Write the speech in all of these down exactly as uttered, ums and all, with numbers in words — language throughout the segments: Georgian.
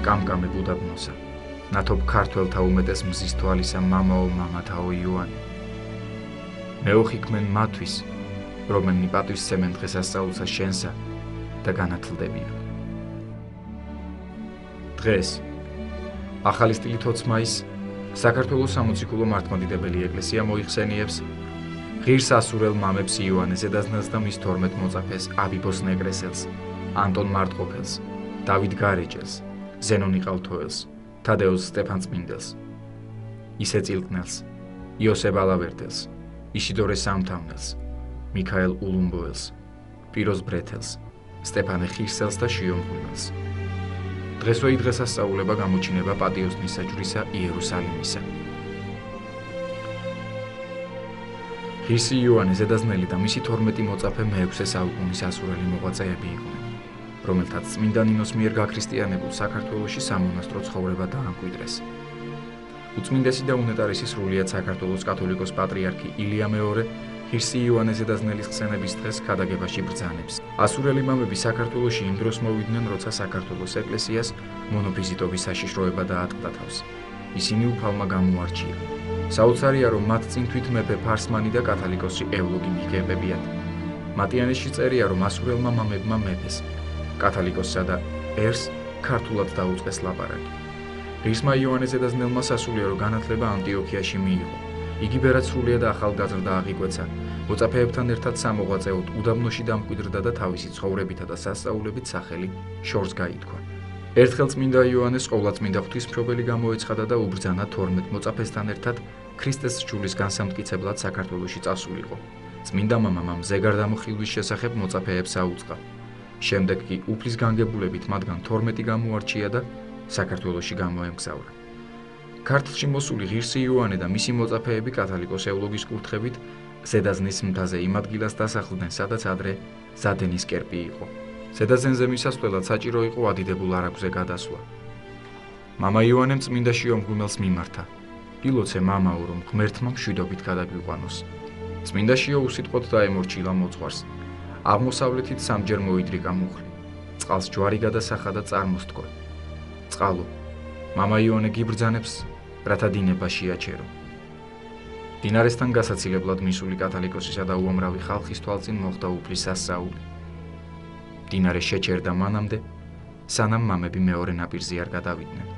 კამკამე უდაბნოსა, ნათობ ქართველთა უმეტეს მზის თვალისა მამაო მამათაო იოანე. მეოხიქმენ მათვის, რომელნი პატივსცემენ დღესასწაულსა შენსა და განათლდებიან. დღეს, ახალი სტილით ოც მაისს, საქართველოს სამოციქულო მართლმადიდებელი ეკლესია მოიხსენიებს ღირს ასურელ მამებს იოანე ზედაზნელს და მის თორმეტ მოწაფეს აბიბოს ნეკრესელს, ანტონ მარტყოფელს, დავით გარეჯელს, ზენონ იყალთოელს, თადეუს სტეფანწმინდელს, ისე წილკნელს, იოსებ ალავერდელს, ისიდორე სამთავნელს, მიქაელ ულუმბოელს, პიროს ბრეთელს, სტეფანე ხირსელს და შიომღვიმელს. დღესვე დღესასწაულება გამოჩინება პატიოსნის საჯვრისა იერუსალიმისა. ღირსი იოანე ზედაზნელი და მისი თორმეტი მოწაფე მეექვსე საუკუნის ასურელი მოღვაწეები იყვნენ, რომელთაც წმინდა ნინოს მიერ გაქრისტიანებულ საქართველოში სამონასტრო ცხოვრება დაამკვიდრეს. უწმინდესი და უნეტარესი სრულიად საქართველოს კათოლიკოს პატრიარქი ილია მეორე ღირსი იოანე ზედაზნელის ხსენების დღეს ქადაგებაში ბრძანებს. ასურელი მამები საქართველოში იმ დროს მოვიდნენ, როცა საქართველოს ეკლესიას მონოფიზიტობის საშიშროება დაატყდა თავს. ისინი უფალმა გამოარჩია. საოცარია, რომ მათ წინ თვით მეფე ფარსმანი და კათალიკოსი ევლოგი მიჰგებებიათ. მატიანეში წერია, რომ ასურელმა მამებმა მეფეს, კათალიკოსსა და ერს ქართულად დაუწყეს ლაპარაკი. ღირსმა იოანე ზედაზნელმა სასულიერო განათლება ანტიოქიაში მიიღო. იგი ბერად სრულიად ახალგაზრდა აღიკვეცა, მოწაფეებთან ერთად სამოღვაწეოდ უდაბნოში დამკვიდრდა და თავისი ცხოვრებითა და სასწაულებით სახელი შორს გაითქვა. ერთხელ წმინდა იოანეს ყოვლადწმინდა ღვთისმშობელი გამოეცხადა და უბრძანა თორმეტ მოწაფესთან ერთად ქრისტეს სჯულის განსამტკიცებლად საქართველოში წასულიყო. წმინდა მამამ ამ ზეგარდამხილვის შესახებ მოწაფეებს აუწყა. შემდეგ კი უფლის განგებულებით მათგან თორმეტი გამოარჩია და საქართველოში გამოემგზავრა. ქართლში მოსული ღირსი იოანე და მისი მოწაფეები კათალიკოს ევლოგის კურთხებით ზედაზნის მთაზე იმ ადგილას დასახლდნენ, სადაც ადრე ზადენის კერპი იყო. ზედაზენზე მისასვლელად საჭირო იყო ადიდებულ არაგვზე გადასვლა. მამა იოანემ წმინდა შიომღვიმელს მიმართა. ილოცე მამაო, რომ ღმერთმა მშვიდობით გადაგვიყვანოს. წმინდა შიო უსიტყვოდ დაემორჩილა მოძღვარს. აღმოსავლეთით სამჯერ მოიდრიკა მუხლი. წყალს ჯვარი გადასახა და წარმოსთქვა. წყალო, მამა იოანე გიბრძანებს, რათა დინება შეაჩერო. დინარესთან გასაცილებლად მისული კათალიკოსისა და უამრავი ხალხის თვალწინ მოხდა უფლის სასწაული. დინარე შეჩერდა მანამდე, სანამ მამები მეორე ნაპირზე არ გადავიდნენ.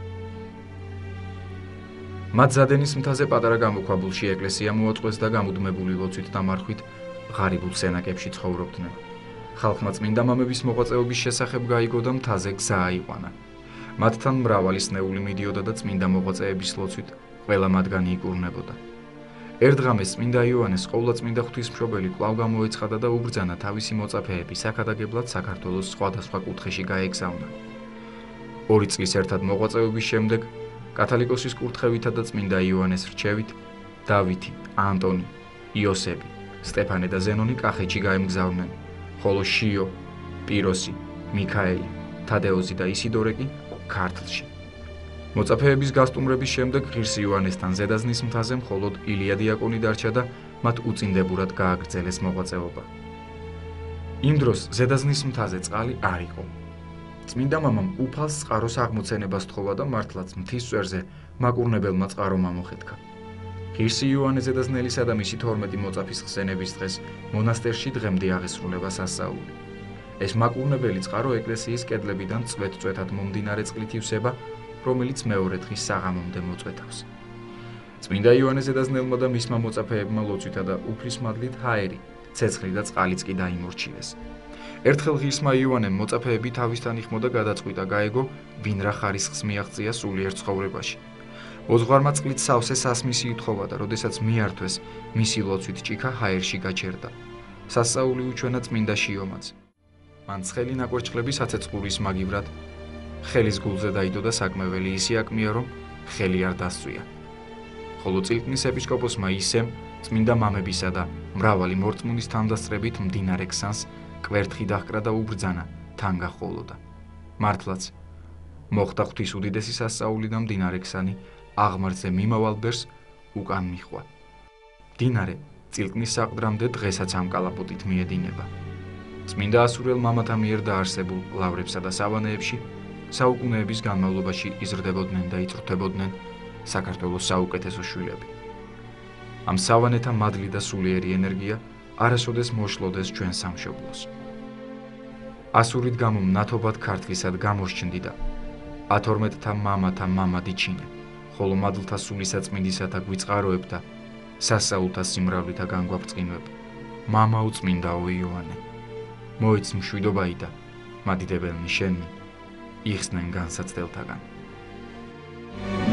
მათ ზადენის მთაზე პატარა გამოქვაბულში ეკლესია მოაწყვეს და გამუდმებული ლოცვით და მარხვით ღარიბულ სენაკებში ცხოვრობდნენ. ხალხმა წმინდა მამების მოღვაწეობის შესახებ გაიგო და მთაზე გზა აიყვანა. მათთან მრავალი სნეული მიდიოდა და წმინდა მოღვაწეების ლოცვით ყველა მათგანი იკურნებოდა. ერთ დღამეს წმინდა იოანეს ყოვლადწმინდა ღვთისმშობელი კვლავ გამოეცხადა და უბრძანა თავისი მოწაფეები საქადაგებლად საქართველოს სხვადასხვა კუთხეში გაეგზავნა. ორი წლის ერთად მოღვაწეობის შემდეგ კათალიკოსის კურთხევითა და წმინდა იოანეს რჩევით დავითი, ანტონი, იოსები, სტეფანე და ზენონი კახეთში გაემგზავრნენ, ხოლო შიო, პიროსი, მიქაელი, თადეოზი და ისიდორე კი ქართლში. მოწაფეების გასტუმრების შემდეგ ღირსი იოანესთან ზედაზნის მთაზე მხოლოდ ილია დიაკონი დარჩა და მათ უწინდებურად გააგრძელეს მოღვაწეობა. იმ დროს ზედაზნის მთაზე წყალი არ იყო. წმინდა მამამ უფალს წყაროს აღმოცენებას თხოვა და მართლაც მთის წვერზე მაკურნებელმა წყარო მომოხეთქა. ღირსი იოანე ზედაზნელისა და მისი თორმეტი მოწაფის ხსენების დღეს მონასტერში დღემდე აღესრულება სასწაული. ეს მაკურნებელი წყარო ეკლესიის კედლებიდან წვეთ-წვეთად მომდინარე წყლით ივსება, რომელიც მეორე დღის საღამომდე მოწვეთავს. წმინდა იოანე ზედაზნელმა და მისმა მოწაფეებმა ლოცვითა და უფლის მადლით ჰაერი, ცეცხლი და წყალიც კი დაიმორჩილეს. ერთხელ ღირსმა იოანემ მოწაფეები თავისთან იხმო და გადაწყვიტა გაეგო, ვინ რა ხარისხს მიაღწია სულიერ ცხოვრებაში. მოძღვარმა წყლით სავსე სასმისი ითხოვა და როდესაც მიართვეს, მისი ლოცვით ჭიქა ჰაერში გაჩერდა. სასწაული უჩვენა წმინდა შიომაც. მან ცხელი ნაკვერჩხლები საცეცხლის მაგივრად ხელის გულზე დაიდო და საკმეველი ისე აკმია, რომ ხელი არ დასწვია. ხოლო წილკნის ეპისკოპოსმა ისემ წმინდა მამებისა და მრავალი მორწმუნის თანდასწრებით მდინარე ქსანს კვერთხი დაჰკრა და უბრძანა თან გახოლოდა. მართლაც მოხდა ღვთის უდიდესი სასწაული და მდინარე ქსანი აღმართზე მიმავალ ბერს უკან მიხვა. მდინარე წილკნის საყდრამდე დღესაც ამ კალაპოტით მიედინება. წმინდა ასურელ მამათა მიერ დაარსებულ ლავრებსა და სავანეებში საუკუნეების განმავლობაში იზრდებოდნენ და იწვრთნებოდნენ საქართველოს საუკეთესო შვილები. ამ სავანეთა მადლი და სულიერი ენერგია არასოდეს მოშლოდეს ჩვენ სამშობლოს. ასურით გამო მნათობად ქართლისად გამოსჩნდი და ათორმეტთა მამათა მამა დიჩინე, ხოლო მადლთა სულისაწმინდისათა გვიწყაროებ და სასაულთა სიმრავლითა განგვაბრწყინვებ. მამა უწმინდაო იოანე, მოიც მშვიდობაი და მადიდებელნი შენი იხსნენ განსაცდელთაგან.